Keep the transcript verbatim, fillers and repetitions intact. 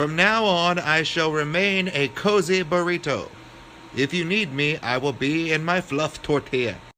From now on, I shall remain a cozy burrito. If you need me, I will be in my fluff tortilla.